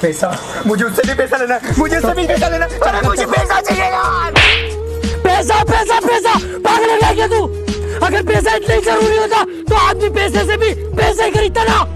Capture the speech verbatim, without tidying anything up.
पैसा, मुझे उससे भी पैसा लेना, मुझे उससे भी पैसा लेना, अरे मुझे पैसा चाहिए यार। पैसा पैसा पैसा, पागल हो गया क्या तू? अगर पैसा इतना ही जरूरी होता तो आदमी पैसे से भी पैसे खरीदता ना।